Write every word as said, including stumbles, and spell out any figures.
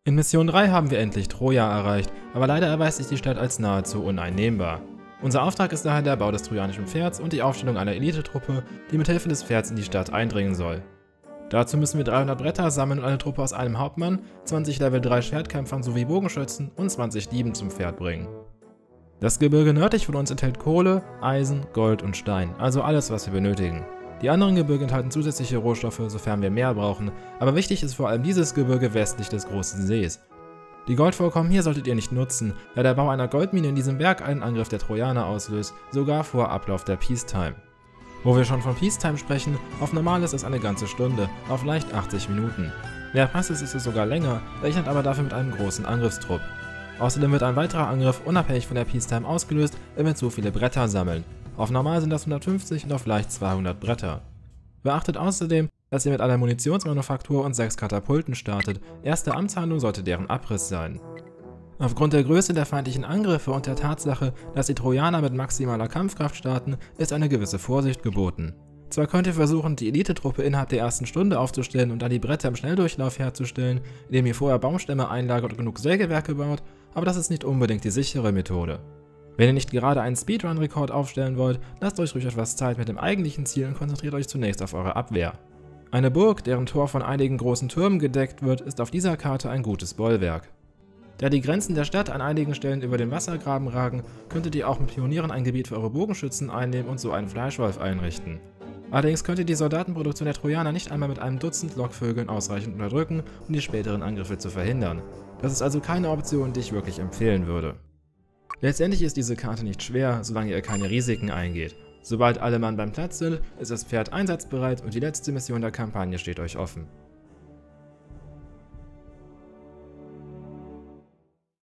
In Mission drei haben wir endlich Troja erreicht, aber leider erweist sich die Stadt als nahezu uneinnehmbar. Unser Auftrag ist daher der Bau des trojanischen Pferds und die Aufstellung einer Elitetruppe, die mit Hilfe des Pferds in die Stadt eindringen soll. Dazu müssen wir dreihundert Bretter sammeln und eine Truppe aus einem Hauptmann, zwanzig Level drei Schwertkämpfern sowie Bogenschützen und zwanzig Dieben zum Pferd bringen. Das Gebirge nördlich von uns enthält Kohle, Eisen, Gold und Stein, also alles, was wir benötigen. Die anderen Gebirge enthalten zusätzliche Rohstoffe, sofern wir mehr brauchen, aber wichtig ist vor allem dieses Gebirge westlich des großen Sees. Die Goldvorkommen hier solltet ihr nicht nutzen, da der Bau einer Goldmine in diesem Berg einen Angriff der Trojaner auslöst, sogar vor Ablauf der Peacetime. Wo wir schon von Peacetime sprechen, auf normal ist es eine ganze Stunde, auf leicht achtzig Minuten. Wer passt ist es sogar länger, rechnet aber dafür mit einem großen Angriffstrupp. Außerdem wird ein weiterer Angriff unabhängig von der Peacetime ausgelöst, wenn wir zu viele Bretter sammeln. Auf normal sind das hundertfünfzig und auf leicht zweihundert Bretter. Beachtet außerdem, dass ihr mit einer Munitionsmanufaktur und sechs Katapulten startet. Erste Amtshandlung sollte deren Abriss sein. Aufgrund der Größe der feindlichen Angriffe und der Tatsache, dass die Trojaner mit maximaler Kampfkraft starten, ist eine gewisse Vorsicht geboten. Zwar könnt ihr versuchen, die Elitetruppe innerhalb der ersten Stunde aufzustellen und dann die Bretter im Schnelldurchlauf herzustellen, indem ihr vorher Baumstämme einlagert und genug Sägewerke baut, aber das ist nicht unbedingt die sichere Methode. Wenn ihr nicht gerade einen Speedrun-Rekord aufstellen wollt, lasst euch ruhig etwas Zeit mit dem eigentlichen Ziel und konzentriert euch zunächst auf eure Abwehr. Eine Burg, deren Tor von einigen großen Türmen gedeckt wird, ist auf dieser Karte ein gutes Bollwerk. Da die Grenzen der Stadt an einigen Stellen über den Wassergraben ragen, könntet ihr auch mit Pionieren ein Gebiet für eure Bogenschützen einnehmen und so einen Fleischwolf einrichten. Allerdings könnt ihr die Soldatenproduktion der Trojaner nicht einmal mit einem Dutzend Lockvögeln ausreichend unterdrücken, um die späteren Angriffe zu verhindern. Das ist also keine Option, die ich wirklich empfehlen würde. Letztendlich ist diese Karte nicht schwer, solange ihr keine Risiken eingeht. Sobald alle Mann beim Platz sind, ist das Pferd einsatzbereit und die letzte Mission der Kampagne steht euch offen.